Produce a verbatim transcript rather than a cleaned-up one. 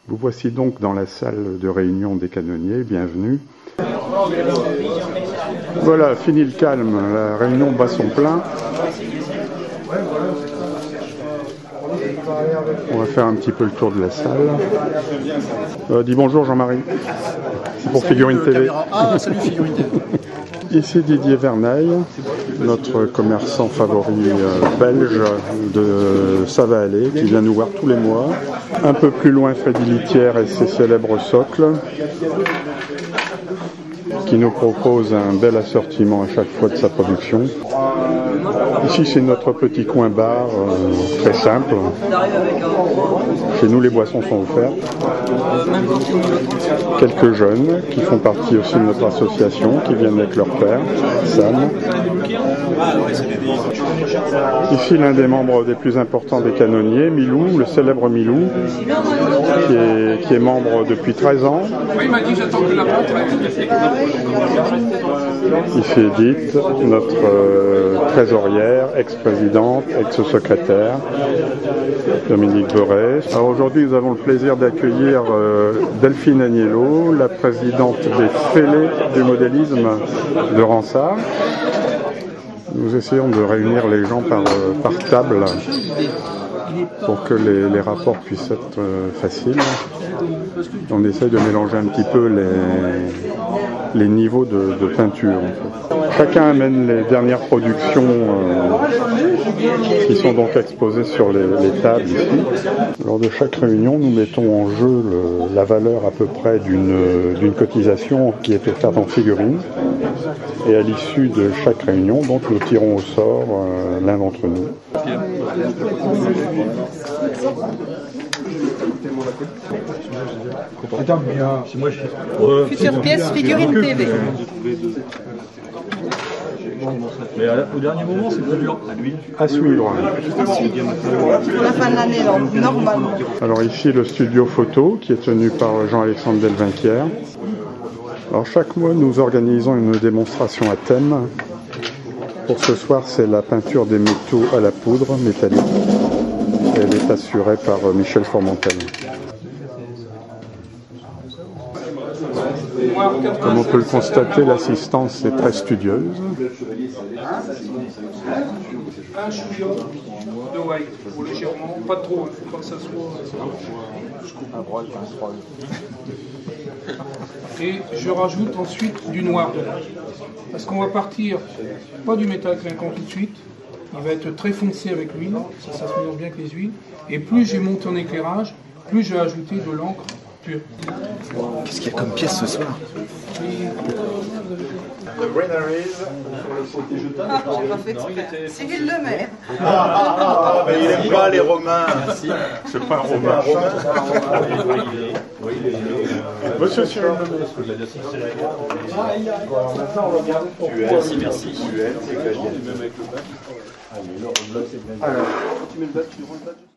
Vous voici donc dans la salle de réunion des canonniers, bienvenue. Voilà, fini le calme, la réunion bat son plein. On va faire un petit peu le tour de la salle. Euh, dis bonjour Jean-Marie. C'est pour salut Figurine T V. Ah, salut Figurine T V. Ici Didier Verneil, notre commerçant favori euh, belge de Savaallé, qui vient nous voir tous les mois. Un peu plus loin, Freddy Litière et ses célèbres socles, qui nous propose un bel assortiment à chaque fois de sa production. Ici, c'est notre petit coin bar, euh, très simple. Chez nous, les boissons sont offertes. Quelques jeunes qui font partie aussi de notre association, qui viennent avec leur père, Sam. Ici, l'un des membres des plus importants des canonniers, Milou, le célèbre Milou, qui est, qui est membre depuis treize ans. Ici Edith, notre euh, trésorière, ex-présidente, ex-secrétaire, Dominique Beuret. Alors aujourd'hui, nous avons le plaisir d'accueillir euh, Delphine Agnello, la présidente des Fêlés du modélisme de Ransard. Nous essayons de réunir les gens par, euh, par table pour que les, les rapports puissent être euh, faciles. On essaye de mélanger un petit peu les, les niveaux de, de peinture. En fait. Chacun amène les dernières productions euh, qui sont donc exposées sur les, les tables ici. Lors de chaque réunion, nous mettons en jeu le, la valeur à peu près d'une d'une cotisation qui est offerte en figurines. Et à l'issue de chaque réunion, donc, nous tirons au sort euh, l'un d'entre nous. Future pièce Figurine T V. Mais au dernier moment, c'est plus dur. À suivre. Pour la fin de l'année, normalement. Alors ici, le studio photo qui est tenu par Jean-Alexandre Delvinquière. Alors chaque mois, nous organisons une démonstration à thème. Pour ce soir, c'est la peinture des métaux à la poudre métallique. Et elle est assurée par Michel Formentel. Comme on peut le constater, l'assistance est très studieuse. Un chouillon de white, pour légèrement, pas trop, il ne faut pas que ça soit... Et je rajoute ensuite du noir dedans. Parce qu'on va partir, pas du métal clinquant tout de suite, il va être très foncé avec l'huile, ça, ça se mélange bien avec les huiles. Et plus j'ai monté en éclairage, plus je vais ajouter de l'encre pure. Qu'est-ce qu'il y a comme pièce ce soir? Ah, j'ai pas fait exprès. Cyril Lemaire. Ah, ah, ah, mais il n'aime pas les Romains. C'est pas un romain. Monsieur Cyril Lemaire. Merci, merci. Alors, tu mets le badge, tu mets le badge.